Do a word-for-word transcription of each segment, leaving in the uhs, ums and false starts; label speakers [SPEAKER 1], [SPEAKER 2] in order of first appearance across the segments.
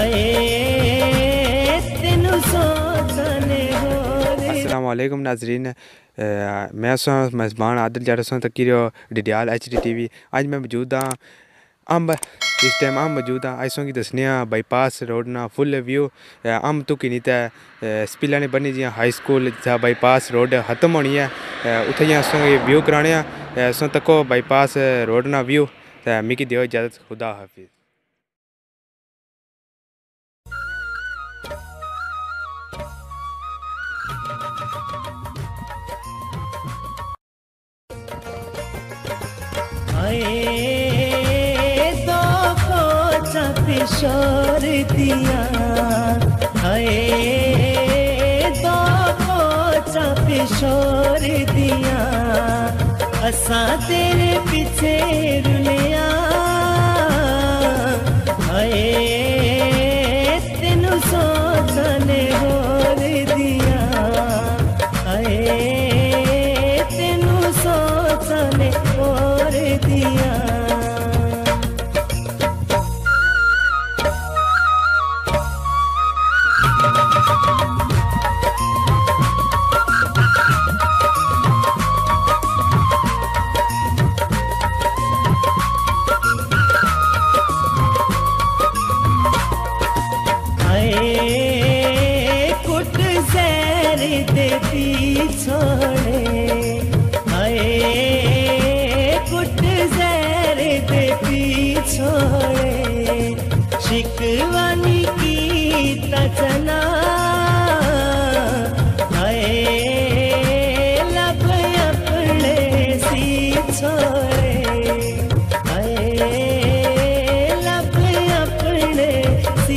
[SPEAKER 1] अस्सलाम वालेकुम नाजरीन, मैं सो मेज़बान आदिल जट सो तकीरो डिडियाल एच डी टी वी। अज मैं मौजूद हाँ अम्ब इस टाइम अम्ब मौजूद हाँ। अस की दसने बाईपास रोड ना फुल व्यू अम्ब तुकी नहीं तो स्पिला ने बनी जियां हाई स्कूल बाईपास रोड खत्म होनी है उत्थे असों व्यू कराने सो तको बाईपास रोड ना व्यू। मिगी दियो इजाज़त, खुदा हाफिज़।
[SPEAKER 2] किशोर दिया हाय दो कोचा किशोर दिया असा तेरे पीछे रुलिया हाय तेनू सोचने होर दिया हाय तेनू सोचने होर दिया। कुट जैर दे पीछोड़े हाय कुट जैर दे पीछोड़े शिकवानी की तचना हाय लब अपने सी छोड़े हाय लब अपने सी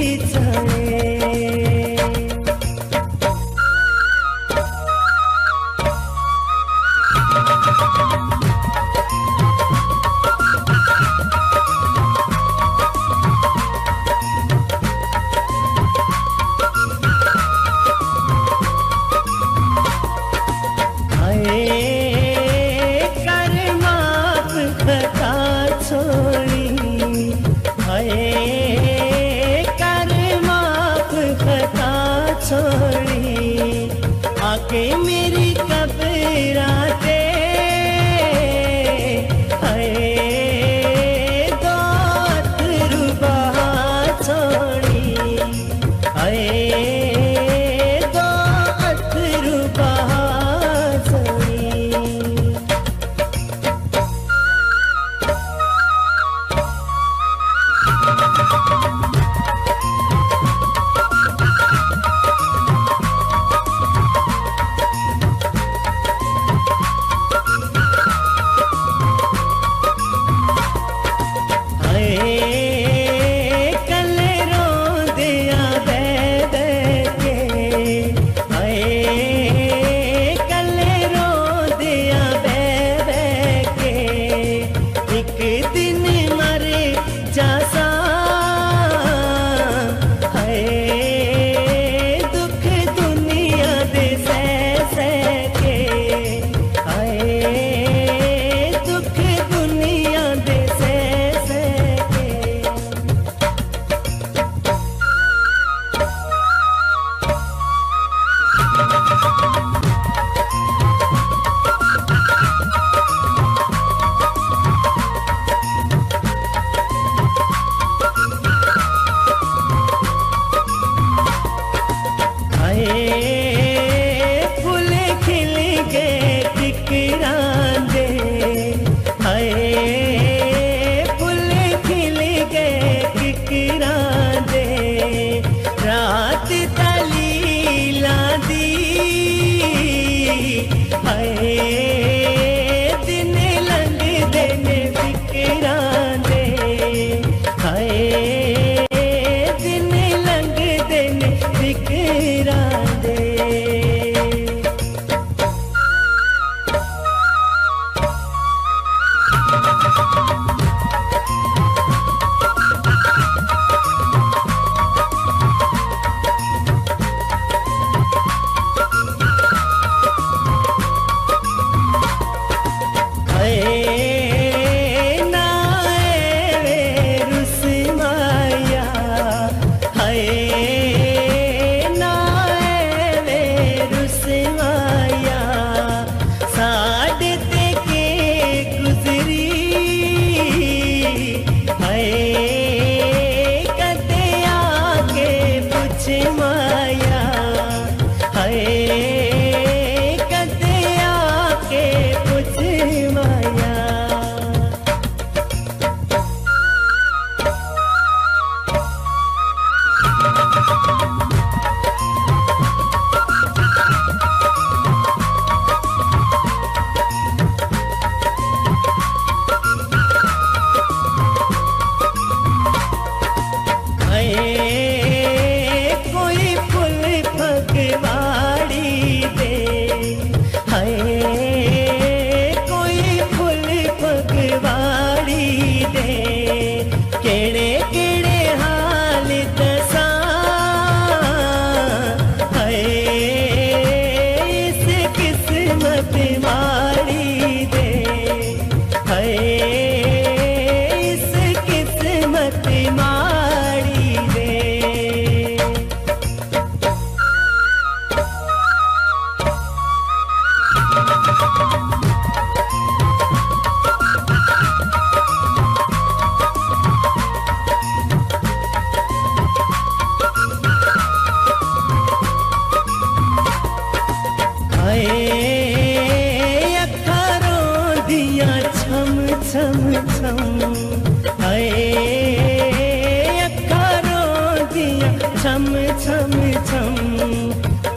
[SPEAKER 2] आके मेरी कबराते हाय दो अथरू बहा छोड़ी हाय दो अथरू बहा छोड़ी। फूल खिल गए ठिकरांदे हाय फूल खिल गए ठिकरांदे रात दलीला दी हाय दिन लंघदे ने फिकरांदे हाय दिन लंघदे ने फिकरांदे। ना रुस्मा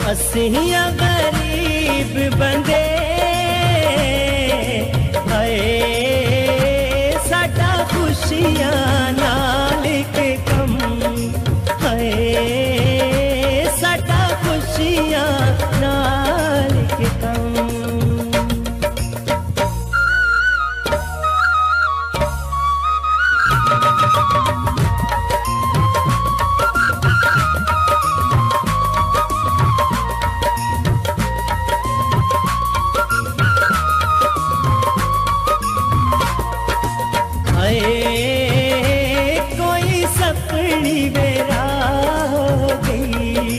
[SPEAKER 2] असियां गरीब बंदे हाय साडा खुशियां नाल के कम हाय साडा खुशियां नाल के कम कोई सपनी मेरा हो गई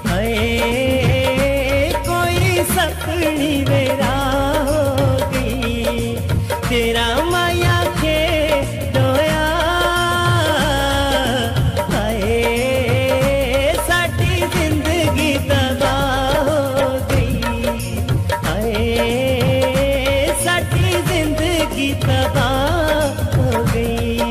[SPEAKER 2] हाय कोई सपनी मेरा हो गई तेरा माया के दोया हाय साडी जिंदगी तबाह हो गई हाय साडी जिंदगी तबाह हो गई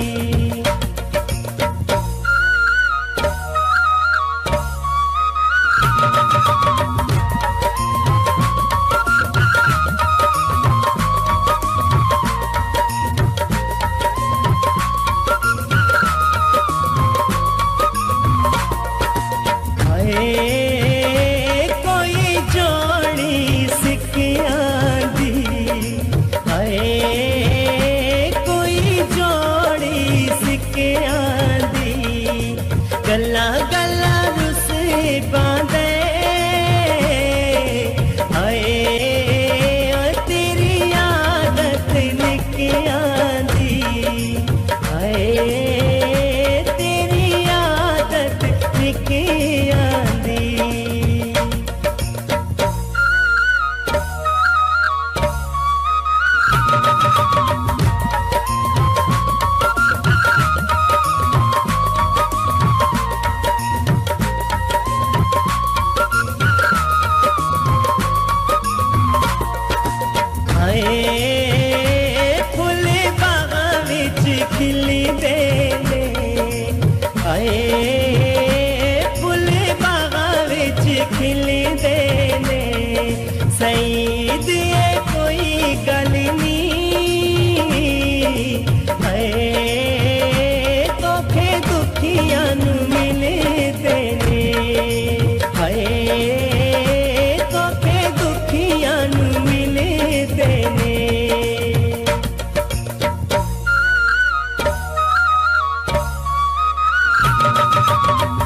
[SPEAKER 2] कोई जोड़ी सिक्कियां दी हाय कोई जोड़ी सिक्कियां दी गल्ला गल्ला रुस बांधे हाय तेरी आदत निक्कियां दी हाय तेरी आदत निक्कियां फुल बागां विच खिलदे ने हाय फुल बागां विच खिलदे ने सईद ए कोई गल नी हाय धोखे दुखियां नू मिलदे ने हाय धोखे दुखियां नू मिलदे ने
[SPEAKER 3] Thank you.